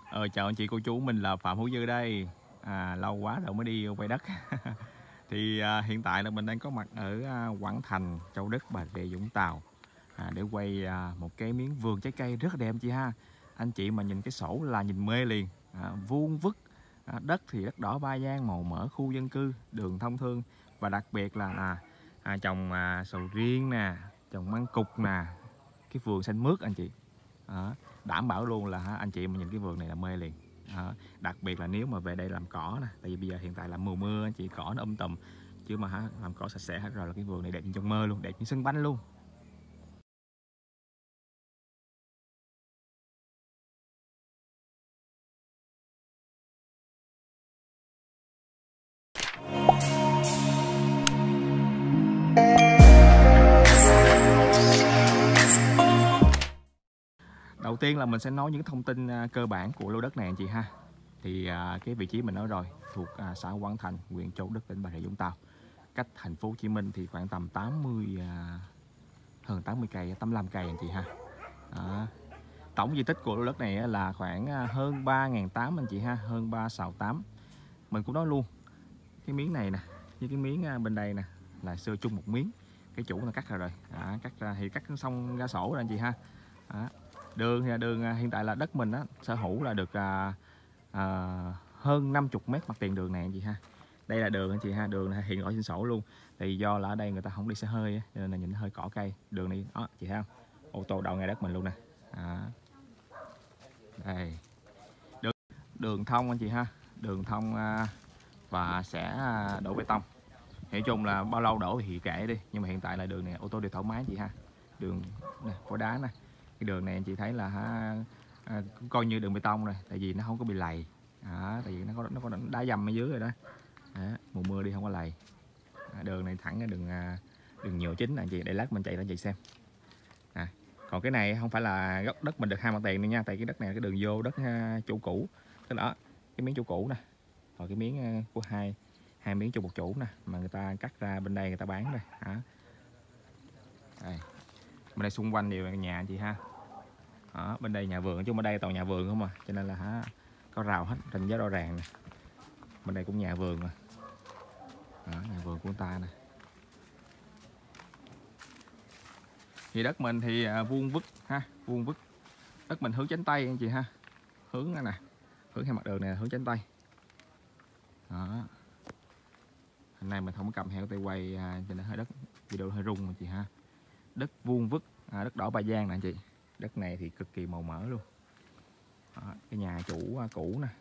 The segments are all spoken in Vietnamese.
Chào anh chị cô chú, mình là Phạm Hữu Dư đây. Lâu quá rồi mới đi quay đất. Thì hiện tại là mình đang có mặt ở Quảng Thành, Châu Đức, Bà Rịa, Vũng Tàu, để quay một cái miếng vườn trái cây rất là đẹp chị ha. Anh chị mà nhìn cái sổ là nhìn mê liền. Vuông vức, đất thì đất đỏ Ba Giang, màu mỡ, khu dân cư, đường thông thương, và đặc biệt là trồng sầu riêng nè, trồng măng cụt nè, cái vườn xanh mướt anh chị. Đảm bảo luôn là anh chị mà nhìn cái vườn này là mê liền. Đặc biệt là nếu mà về đây làm cỏ nè, tại vì bây giờ hiện tại là mùa mưa anh chị, cỏ nó tùm, chứ mà làm cỏ sạch sẽ hết rồi là cái vườn này đẹp như trong mơ luôn, đẹp như sân banh luôn. Đầu tiên là mình sẽ nói những thông tin cơ bản của lô đất này anh chị ha. Thì cái vị trí mình nói rồi, thuộc xã Quảng Thành, huyện Châu Đức, tỉnh Bà Rịa Vũng Tàu. Cách thành phố Hồ Chí Minh thì khoảng tầm hơn 80 cây, 85 cây anh chị ha. Tổng diện tích của lô đất này là khoảng hơn 3.800 anh chị ha, hơn 3.680. Mình cũng nói luôn, cái miếng này nè, như cái miếng bên đây nè, là sơ chung một miếng. Cái chủ là cắt ra rồi, cắt ra thì cắt xong ra sổ rồi anh chị ha. Đường thì đường hiện tại là đất mình sở hữu là được hơn 50 mét mặt tiền đường này anh chị ha. Đây là đường anh chị ha, đường này hiện rõ trên sổ luôn. Thì do là ở đây người ta không đi xe hơi cho nên là nhìn hơi cỏ cây. Đường này đó chị thấy không, ô tô đậu ngay đất mình luôn nè. Đây đường thông anh chị ha, đường thông và sẽ đổ bê tông. Nói chung là bao lâu đổ thì kệ đi, nhưng mà hiện tại là đường này ô tô đi thoải mái chị ha. Đường nè, khối đá nè, cái đường này anh chị thấy là coi như đường bê tông rồi, tại vì nó không có bị lầy. Tại vì nó có đá dầm ở dưới rồi đó. Mùa mưa đi không có lầy. Đường này thẳng cái đường nhựa chính là anh chị, để lát mình chạy lên chị xem. Còn cái này không phải là gốc đất mình được 2 mặt tiền nữa nha, tại cái đất này cái đường vô đất chủ cũ. Tức là cái miếng chủ cũ nè, rồi cái miếng của hai miếng chung một chủ nè, mà người ta cắt ra bên đây người ta bán rồi. Đây. Bên đây xung quanh đều là nhà anh chị ha. Bên đây nhà vườn, chứ bên đây toàn nhà vườn không mà, cho nên là có rào hết, ranh giới rõ ràng nè. Bên đây cũng nhà vườn mà. Nhà vườn của người ta nè. Thì đất mình thì vuông vức ha, vuông vức. Đất mình hướng chánh tây anh chị ha. Hướng nè, hướng theo mặt đường này là hướng chánh tây. Hôm nay mình không có cầm heo tay quay cho nên hơi đất video hơi rung anh chị ha. Đất vuông vức, đất đỏ Ba Giang nè anh chị. Đất này thì cực kỳ màu mỡ luôn. Cái nhà chủ cũ nè.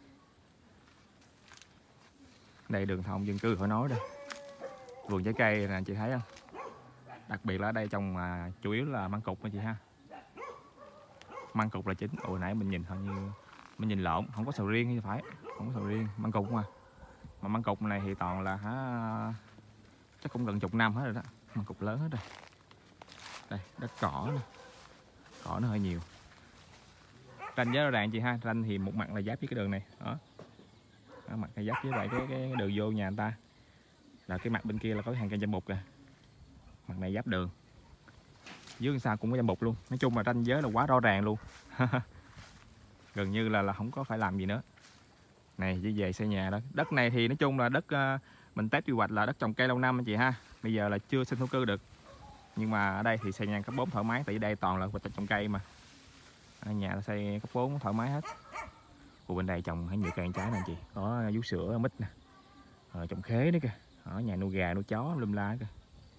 Đây đường thông dân cư khỏi nói đây. Vườn trái cây nè anh chị thấy không? Đặc biệt là ở đây trồng chủ yếu là măng cụt anh chị ha. Măng cụt là chính. Hồi nãy mình nhìn thôi như mình nhìn lộn, không có sầu riêng như phải, không có sầu riêng, măng cụt mà măng cụt này thì toàn là chắc cũng gần chục năm hết rồi đó, măng cụt lớn hết rồi. Đây đất cỏ nè, cỏ nó hơi nhiều. Ranh giới rõ ràng chị ha, ranh thì một mặt là giáp với cái đường này đó, mặt này giáp với lại cái đường vô nhà người ta, là cái mặt bên kia là có hàng cây dâm bụt kìa, mặt này giáp đường, dưới sau cũng có dâm bụt luôn. Nói chung là ranh giới là quá rõ ràng luôn. Gần như là không có phải làm gì nữa. Này chỉ về xây nhà đó. Đất này thì nói chung là đất mình test quy hoạch là đất trồng cây lâu năm anh chị ha. Bây giờ là chưa xin thổ cư được, nhưng mà ở đây thì xây nhà cấp 4 thoải mái, tại vì đây toàn là hoạch trồng cây mà. Nhà xây cấp 4 thoải mái hết. Bên đây trồng nhiều cây ăn trái nè anh chị, có vú sữa, mít nè, trồng khế nữa kìa. Ở nhà nuôi gà nuôi chó lum la kìa.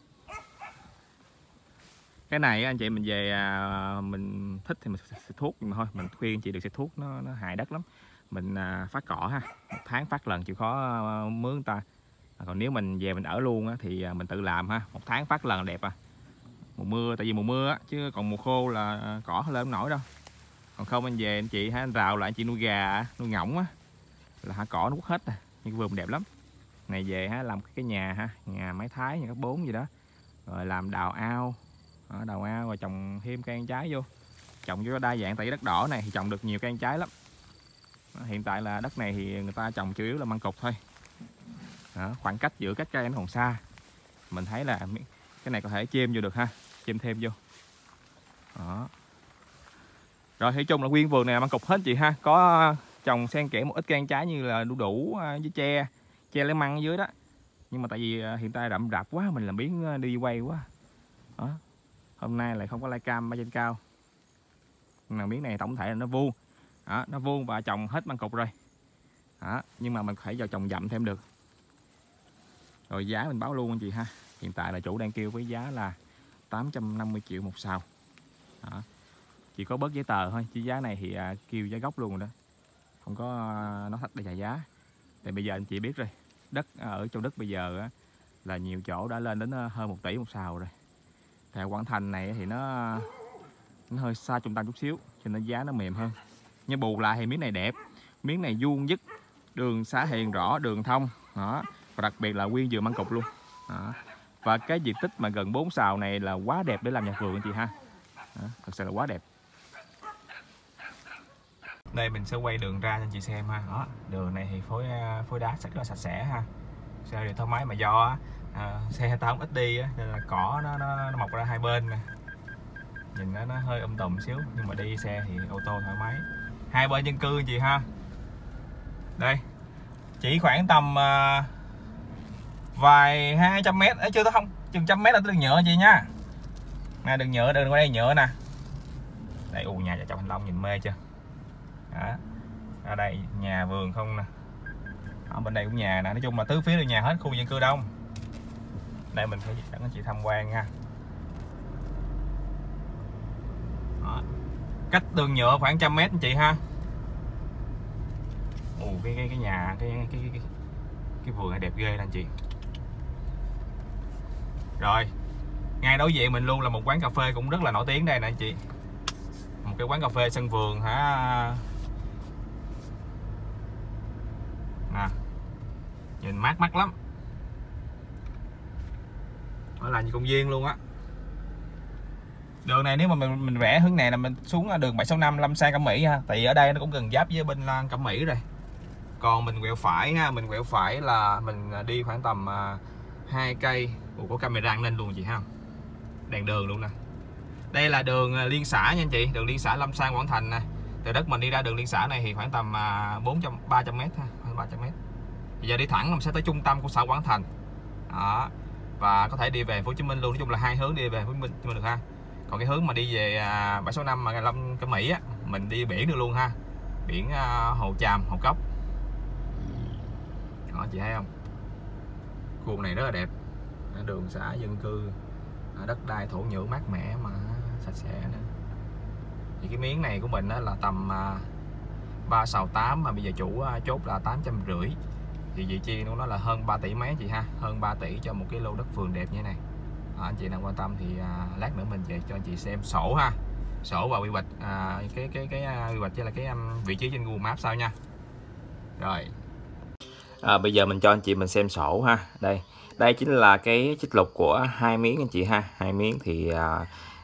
Cái này anh chị mình về mình thích thì mình xịt thuốc, nhưng mà thôi mình khuyên anh chị được xịt thuốc, nó hại đất lắm. Mình phát cỏ ha, 1 tháng phát lần chịu khó mướn người ta. Còn nếu mình về mình ở luôn thì mình tự làm ha, 1 tháng phát lần là đẹp. Mùa mưa, tại vì mùa mưa chứ còn mùa khô là cỏ lên không nổi đâu. Còn không anh về anh chị anh rào lại anh chị nuôi gà nuôi ngỗng là cỏ nó quất hết. Nhưng vườn đẹp lắm. Này về làm cái nhà nhà máy thái, nhà cấp 4 gì đó, rồi làm đào ao rồi trồng thêm cây ăn trái vô, trồng cho đa dạng. Tại vì đất đỏ này thì trồng được nhiều cây ăn trái lắm. Hiện tại là đất này thì người ta trồng chủ yếu là măng cụt thôi. Khoảng cách giữa các cây nó còn xa. Mình thấy là cái này có thể chêm vô được ha, chêm thêm vô. Rồi nói chung là nguyên vườn này là măng cụt hết chị ha. Có trồng xen kẽ một ít cây ăn trái như là đu đủ với tre lấy măng ở dưới đó. Nhưng mà tại vì hiện tại rậm rạp quá, mình làm biến đi quay quá đó. Hôm nay lại không có live cam trên cao. Miếng này tổng thể là nó vuông đó, nó vuông và trồng hết măng cụt rồi đó. Nhưng mà mình phải vào trồng dặm thêm được. Rồi giá mình báo luôn anh chị ha. Hiện tại là chủ đang kêu với giá là 850 triệu một sào đó. Chỉ có bớt giấy tờ thôi, chứ giá này thì kêu giá gốc luôn rồi đó, không có nói thách để trả giá. Tại bây giờ anh chị biết rồi, đất ở Châu Đức bây giờ á, là nhiều chỗ đã lên đến hơn 1 tỷ một sào rồi. Tại Quảng Thành này thì nó hơi xa trung tâm chút xíu, cho nên giá nó mềm hơn. Nhưng bù lại thì miếng này đẹp, miếng này vuông vức, đường xá hiện rõ, đường thông đó, và đặc biệt là nguyên vườn măng cụt luôn đó. Và cái diện tích mà gần 4 sào này là quá đẹp để làm nhà vườn anh chị ha đó, thật sự là quá đẹp. Đây mình sẽ quay đường ra cho anh chị xem ha. Đó, đường này thì phối đá rất là sạch sẽ ha. Xe thì thoải mái, mà do xe ta không ít đi á, nên là cỏ nó mọc ra hai bên nè. Nhìn nó hơi tùm xíu, nhưng mà đi xe thì ô tô thoải mái. Hai bên dân cư anh chị ha. Đây, chỉ khoảng tầm vài 200 mét, ấy chưa tới không, chừng 100 mét là tới đường nhựa anh chị nha. Nè đường nhựa, đường qua đây nhựa nè. Đây nhà vợ chồng Thanh Long nhìn mê chưa. Đó. Ở đây nhà vườn không nè. Ở bên đây cũng nhà nè, nói chung là tứ phía đều nhà hết, khu dân cư đông. Đây mình phải dẫn anh chị tham quan nha. Đó. Cách đường nhựa khoảng 100 mét anh chị ha. Ồ, cái nhà cái vườn này đẹp ghê nè anh chị. Rồi ngay đối diện mình luôn là một quán cà phê cũng rất là nổi tiếng đây nè anh chị. Một cái quán cà phê sân vườn hả. Nè, nhìn mát mắt lắm. Nó là như công viên luôn á. Đường này nếu mà mình vẽ hướng này là mình xuống đường 765 Lâm San Cẩm Mỹ ha. Tại vì ở đây nó cũng gần giáp với bên Cẩm Mỹ rồi. Còn mình quẹo phải ha, mình quẹo phải là mình đi khoảng tầm 2 cây. Ủa, có camera lên luôn chị ha. Đèn đường luôn nè. Đây là đường liên xã nha anh chị, đường liên xã Lâm San Quảng Thành nè. Từ đất mình đi ra đường liên xã này thì khoảng tầm 300 m ha, hơn 300 m. Bây giờ đi thẳng mình sẽ tới trung tâm của xã Quảng Thành. Đó. Và có thể đi về Thành phố Hồ Chí Minh luôn, nói chung là hai hướng đi về Thành phố Hồ Chí Minh được ha. Còn cái hướng mà đi về 765 mà Lâm Cẩm Mỹ á, mình đi biển được luôn ha. Biển Hồ Tràm, Hồ Cốc. Đó chị thấy không? Khu này rất là đẹp. Đường xã dân cư, đất đai thổ nhưỡng mát mẻ mà sạch sẽ nữa. Thì cái miếng này của mình là tầm 3 sào 8 mà bây giờ chủ chốt là 850. Thì vị chi nó là hơn 3 tỷ mấy chị ha, hơn 3 tỷ cho một cái lô đất vườn đẹp như này. Anh chị nào quan tâm thì lát nữa mình về cho anh chị xem sổ ha, sổ và quy hoạch cái quy hoạch với là cái vị trí trên Google Maps sao nha. Rồi bây giờ mình cho anh chị mình xem sổ ha. Đây chính là cái trích lục của hai miếng anh chị ha. Hai miếng thì